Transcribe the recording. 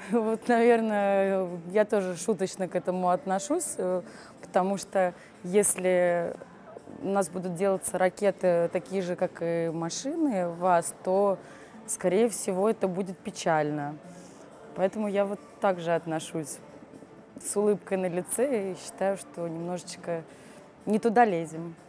Вот, наверное, я тоже шуточно к этому отношусь, потому что если у нас будут делаться ракеты такие же, как и машины ВАЗ, то, скорее всего, это будет печально. Поэтому я вот так же отношусь с улыбкой на лице и считаю, что немножечко не туда лезем.